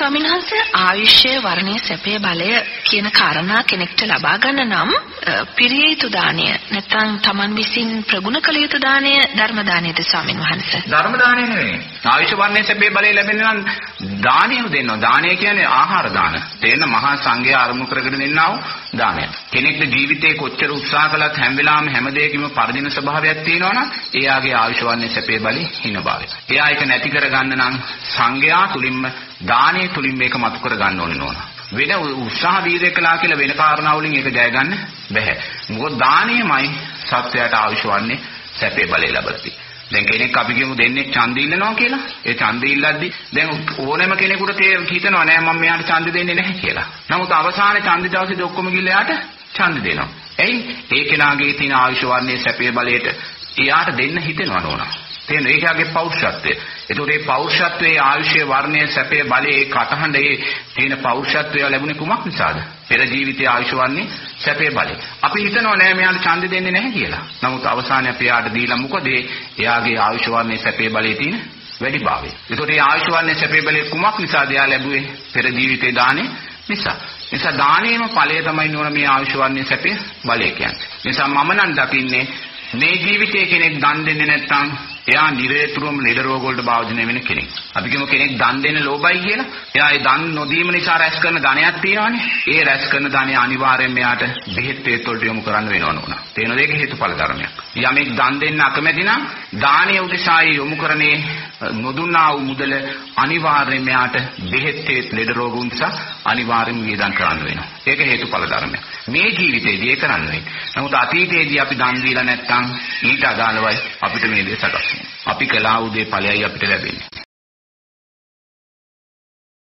ස්වාමීන් වහන්සේ ආයුෂය වර්ණයේ සැපේ බලය කියන කාරණා කෙනෙක්ට ලබා ගන්න නම් පිරිය යුතු දාණය නැත්නම් Taman විසින් ප්‍රගුණ කළ යුතු දාණය ධර්ම දාණයද ස්වාමීන් වහන්සේ? ධර්ම දාණය නෙවෙයි. ආයුෂ වර්ණයේ සැපේ බලය ලැබෙන්න නම් දාණය දෙන්නවා. දාණය කියන්නේ ආහාර දාන. තේන මහා සංඝය ආරමුණු කරගෙන දෙන්නා වූ දාණය. කෙනෙක්ගේ ජීවිතේ කොච්චර උත්සාහ කළත් හැම වෙලාවෙම හැම දෙයකම පරිදින ස්වභාවයක් තියෙනවනම් එයාගේ ආයුෂ වර්ණයේ සැපේ බලය හිණභාවය. එයා ඒක නැති කරගන්න නම් සංඝයා තුලින්ම දාණය තුලින් මේක මතු කර ගන්න ඕනේ නෝනා. වෙන උත්සාහ වීර්ය කළා කියලා වෙන කාරණා වලින් ඒක ජය ගන්න බැහැ. මොකද දාණයමයි සත්‍යයට ආයුෂ වර්ණයේ සැපේ බලය ලැබෙති. දැන් කෙනෙක් අපි කියමු දෙන්නේ ඡන්ද ඉල්ලනවා කියලා. ඒ ඡන්ද ඉල්ලද්දි දැන් ඕනෑම කෙනෙකුට හිතනවා නෑ මම මෙයාට ඡන්ද දෙන්නේ නැහැ කියලා. නමුත් අවසානයේ ඡන්ද දවසේදී ඔක්කොම ගිහලා එයාට ඡන්ද දෙනවා. එයි ඒ කෙනාගේ තියෙන ආයුෂ වර්ණයේ සැපේ බලයට එයාට දෙන්න හිතෙනවා නෝනා. තේරෙනවද? ඒකගේ පෞරුෂත්වය. ඒතකොට මේ පෞරුෂත්වයේ ආයුෂයේ වර්ණයේ සැපේ බලයේ කටහඬේ තියෙන පෞරුෂත්වය ලැබුණේ කුමක් නිසාද? පෙර ජීවිතයේ ආයුෂ වර්ණයේ සැපේ බලය. අපි හිතනවා නෑ මෙයාට ඡන්ද දෙන්නේ නැහැ කියලා. නමුත් අවසානයේ අපි එයාට දීලා මොකද එයාගේ ආයුෂ වර්ණයේ සැපේ බලයේ තියෙන වැඩිභාවය. ඒතකොට මේ ආයුෂ වර්ණයේ සැපේ බලයේ කුමක් නිසාද එයා ලැබුවේ? පෙර ජීවිතයේ දානේ නිසා. නිසා දානේම ඵලය තමයි නෝන මේ ආයුෂ වර්ණයේ සැපේ බලය කියන්නේ. නිසා මම නම් දකින්නේ මේ ජීවිතයේ කෙනෙක් දන් දෙන්නේ නැත්නම් එයා නිරේතුරුවම ලෙඩ රෝග වලට භාජනය වෙන කෙනෙක්. අපි කියමු කෙනෙක් දන් දෙන්න ලෝභයි කියලා. එයා ඒ දන් නොදීම නිසා රැස් කරන ධනයක් තියෙනවානේ. ඒ රැස් කරන ධනය අනිවාර්යයෙන්ම එයාට බෙහෙත් වේත් වලට යොමු කරන්න වෙනව නෝනා. තේරෙනවද? ඒක හේතුඵල ධර්මයක්. යමෙක් දන් දෙන්න අකමැති නම් දානීය උදෙසායි යොමු කරන්නේ නොදුන්නා වූ මුදල අනිවාර්යයෙන්ම එයාට බෙහෙත් වේත් ලෙඩ රෝග නිසා අනිවාර්යයෙන්ම වියදම් කරන්න වෙනවා. ඒක හේතුඵල ධර්මයක්. මේ ජීවිතේදී ඒක කරන්න වෙන්නේ. නමුත් අතීතයේදී අපි දන් දීලා නැත්නම් ඊට අදාළවයි අපිට මේ දේ සකස් වෙන්නේ. අපි කළා වූ දේ ඵලයයි අපිට ලැබෙන්නේ.